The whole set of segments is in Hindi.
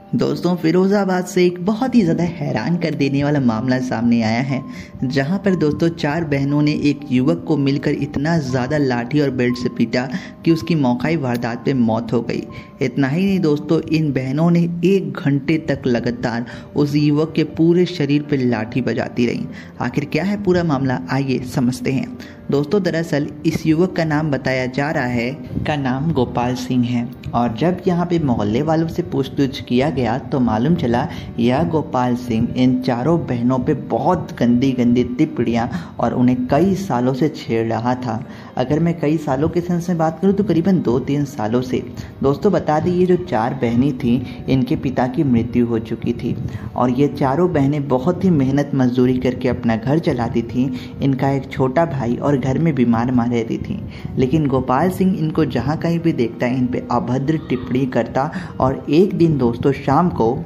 दोस्तों, फिरोज़ाबाद से एक बहुत ही ज़्यादा हैरान कर देने वाला मामला सामने आया है, जहां पर दोस्तों 4 बहनों ने एक युवक को मिलकर इतना ज़्यादा लाठी और बेल्ट से पीटा कि उसकी मौकाई वारदात पे मौत हो गई। इतना ही नहीं दोस्तों, इन बहनों ने 1 घंटे तक लगातार उस युवक के पूरे शरीर पर लाठी बजाती रहीं। आखिर क्या है पूरा मामला, आइए समझते हैं। दोस्तों, दरअसल इस युवक का नाम बताया जा रहा है का नाम गोपाल सिंह है, और जब यहाँ पे मोहल्ले वालों से पूछताछ किया गया तो मालूम चला यह गोपाल सिंह इन चारों बहनों पे बहुत गंदी गंदी टिप्पणियाँ और उन्हें कई सालों से छेड़ रहा था। अगर मैं कई सालों के सेंस में बात करूँ तो करीबन 2-3 सालों से। दोस्तों, बता दें ये जो 4 बहनें थीं, इनके पिता की मृत्यु हो चुकी थी और ये चारों बहनें बहुत ही मेहनत मजदूरी करके अपना घर चलाती थीं। इनका एक छोटा भाई और घर में बीमार माँ रहती थी, लेकिन गोपाल सिंह इनको जहाँ कहीं भी देखता इन पे अभद्र टिप्पणी करता। और एक दिन दोस्तों शाम को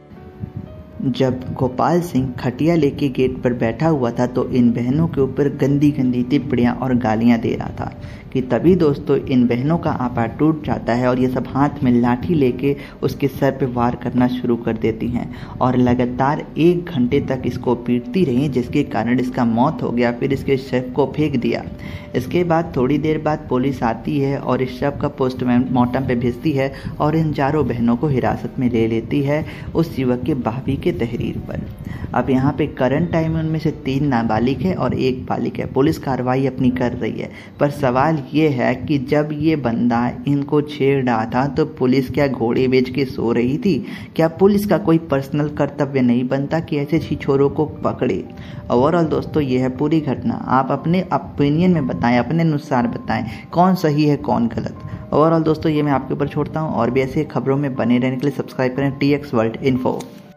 जब गोपाल सिंह खटिया लेके गेट पर बैठा हुआ था तो इन बहनों के ऊपर गंदी गंदी टिप्पणियाँ और गालियाँ दे रहा था कि तभी दोस्तों इन बहनों का आपा टूट जाता है और ये सब हाथ में लाठी लेके उसके सर पे वार करना शुरू कर देती हैं और लगातार 1 घंटे तक इसको पीटती रहीं, जिसके कारण इसका मौत हो गया। फिर इसके शव को फेंक दिया। इसके बाद थोड़ी देर बाद पुलिस आती है और इस शव का पोस्टमार्टम पे भेजती है और इन चारों बहनों को हिरासत में ले लेती है उस युवक के भाभी के तहरीर पर। अब यहाँ पे करंट टाइम उनमें से 3 नाबालिग है और 1 बालिग है। पुलिस कार्रवाई अपनी कर रही है, पर सवाल ये है कि जब ये बंदा इनको छेड़ रहा था तो पुलिस क्या घोड़े बेच के सो रही थी? क्या पुलिस का कोई पर्सनल कर्तव्य नहीं बनता कि ऐसे छिछोरों को पकड़े? ओवरऑल दोस्तों ये है पूरी घटना। आप अपने ओपिनियन में बताएं, अपने अनुसार बताएं कौन सही है कौन गलत। ओवरऑल दोस्तों ये मैं आपके ऊपर छोड़ता हूँ, और भी ऐसे खबरों में बने रहने के लिए सब्सक्राइब करें TX World Info।